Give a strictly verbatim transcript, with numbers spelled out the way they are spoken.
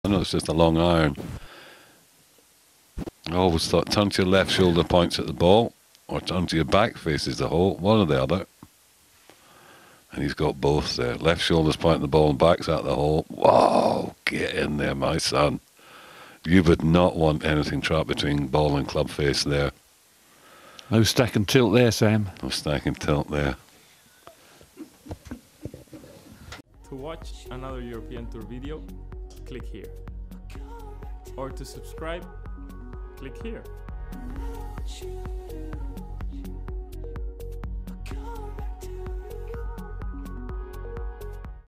know it's just a long iron. I always thought turn to your left shoulder, points at the ball, or turn to your back, faces the hole, one or the other. And he's got both there. Left shoulder's pointing the ball and back's at the hole. Whoa, get in there, my son. You would not want anything trapped between ball and club face there. No stack and tilt there, Sam. No stack and tilt there. To watch another European Tour video, click here. Or to subscribe, click here.